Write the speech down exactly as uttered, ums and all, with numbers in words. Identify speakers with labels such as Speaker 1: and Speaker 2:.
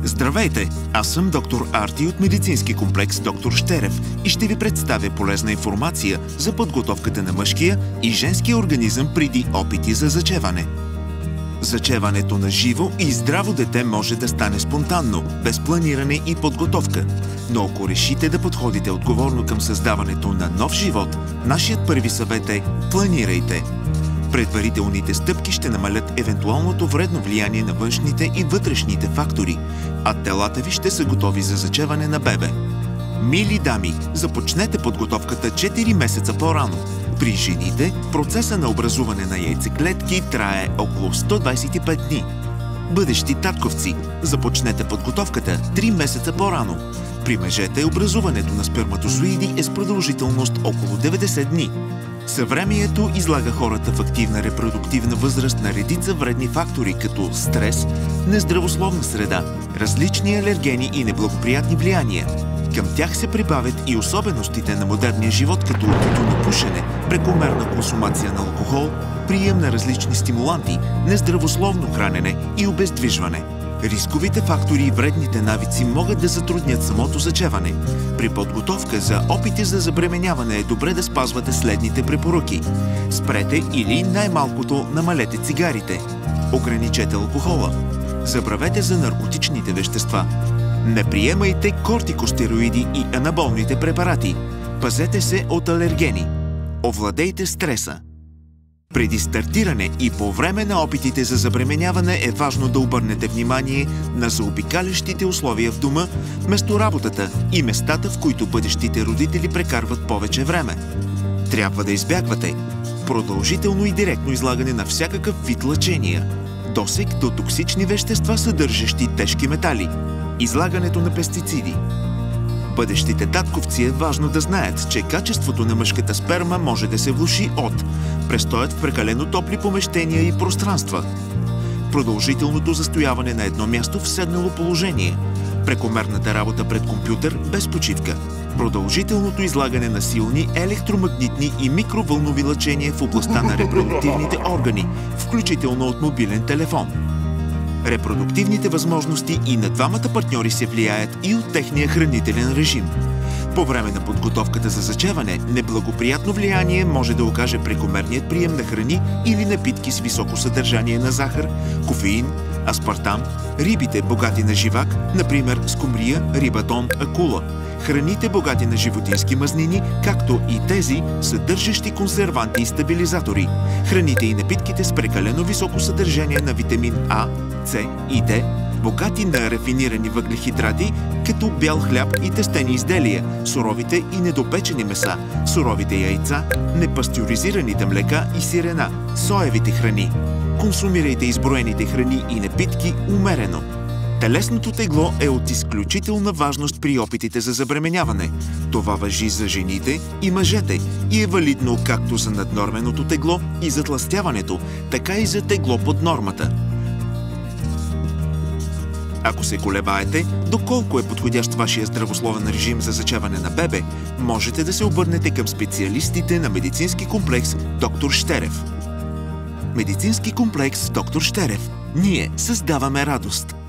Speaker 1: Здравейте! Аз съм доктор Арти от медицински комплекс доктор Щерев и ще ви представя полезна информация за подготовката на мъжкия и женския организъм преди опити за зачеване. Зачеването на живо и здраво дете може да стане спонтанно, без планиране и подготовка. Но ако решите да подходите отговорно към създаването на нов живот, нашият първи съвет е – планирайте. Предварителните стъпки ще намалят евентуалното вредно влияние на външните и вътрешните фактори, а телата ви ще са готови за зачеване на бебе. Мили дами, започнете подготовката четири месеца по-рано. При жените процеса на образуване на яйцеклетки трае около сто двадесет и пет дни. Бъдещи татковци, започнете подготовката три месеца по-рано. При мъжете образуването на сперматозоиди е с продължителност около деветдесет дни. Съвремието излага хората в активна репродуктивна възраст на редица вредни фактори, като стрес, нездравословна среда, различни алергени и неблагоприятни влияния. Към тях се прибавят и особеностите на модерния живот, като тютюнопушене, прекомерна консумация на алкохол, прием на различни стимуланти, нездравословно хранене и обездвижване. Рисковите фактори и вредните навици могат да затруднят самото зачеване. При подготовка за опити за забременяване е добре да спазвате следните препоръки. Спрете или най-малкото намалете цигарите. Ограничете алкохола. Забравете за наркотичните вещества. Не приемайте кортикостероиди и анаболните препарати. Пазете се от алергени. Овладейте стреса. Преди стартиране и по време на опитите за забременяване е важно да обърнете внимание на заобикалящите условия в дома, местоработата и местата, в които бъдещите родители прекарват повече време. Трябва да избягвате продължително и директно излагане на всякакъв вид лъчения, досег до токсични вещества, съдържащи тежки метали, излагането на пестициди. Бъдещите татковци е важно да знаят, че качеството на мъжката сперма може да се влоши от престоят в прекалено топли помещения и пространства, продължителното застояване на едно място в седнало положение, прекомерната работа пред компютър без почивка, продължителното излагане на силни електромагнитни и микровълнови лъчения в областта на репродуктивните органи, включително от мобилен телефон. Репродуктивните възможности и на двамата партньори се влияят и от техния хранителен режим. По време на подготовката за зачеване, неблагоприятно влияние може да окаже прекомерният прием на храни или напитки с високо съдържание на захар, кофеин, аспартам, рибите богати на живак, например скумрия, рибатон, акула, храните богати на животински мазнини, както и тези, съдържащи консерванти и стабилизатори, храните и напитките с прекалено високо съдържание на витамин А, С и Д, богати на рафинирани въглехидрати, като бял хляб и тестени изделия, суровите и недопечени меса, суровите яйца, непастеризираните млека и сирена, соевите храни. Консумирайте изброените храни и напитки умерено. Телесното тегло е от изключителна важност при опитите за забременяване. Това важи за жените и мъжете и е валидно както за наднорменото тегло и затлъстяването, така и за тегло под нормата. Ако се колебаете доколко е подходящ вашия здравословен режим за зачеване на бебе, можете да се обърнете към специалистите на медицински комплекс доктор Щерев. Медицински комплекс доктор Щерев. Ние създаваме радост.